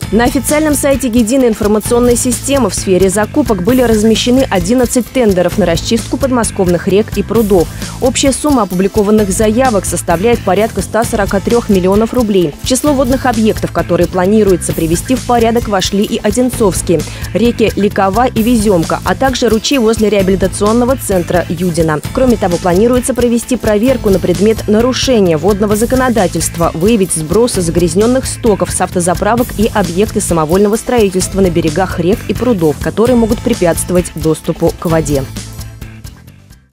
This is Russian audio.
На официальном сайте Единой информационной системы в сфере закупок были размещены 11 тендеров на расчистку подмосковных рек и прудов. Общая сумма опубликованных заявок составляет порядка 143 миллионов рублей. В число водных объектов, которые планируется привести в порядок, вошли и Одинцовские, реки Ликова и Веземка, а также ручей возле реабилитационного центра Юдина. Кроме того, планируется провести проверку на предмет нарушения водного законодательства, выявить сбросы загрязненных стоков с автозаправок и объекты самовольного строительства на берегах рек и прудов, которые могут препятствовать доступу к воде.